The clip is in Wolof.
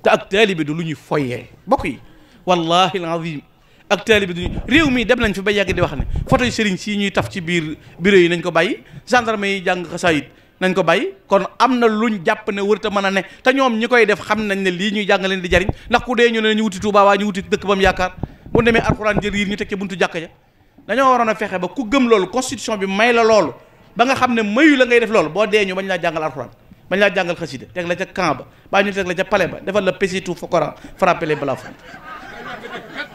te ak taalibe du lu ñuy foyee bokk yi wallahi alazim ak taalibe du réew mi dem nañ fi ba yàgg di wax ne photo yi sëriñ si ñuy taf ci biir bureau yi nañ ko bàyyi gendarme yi jàng xasaayit nañ ko bàyyi kon am na luñ jàpp ne wërta mën a ne te ñoom ñi koy def xam nañ ne lii ñuy jàng leen di jariñ ndax ku dee ñu ne ñu wuti Tuubaa waa ñu wuti dëkk ba mu yaakaar bu demee alxuraan jër yi ñu teg ci buntu jàkka ja dañoo waroon a fexe ba ku gëm loolu constitution bi may la loolu ba nga xam ne mayu la ngay def loolu boo dee ñu bañ laa jàngal alxuraan bañ laa jàngal xasida teg la ca camp ba baa ñu teg la ca palais ba defal la pesitu fokoran frappé les balafons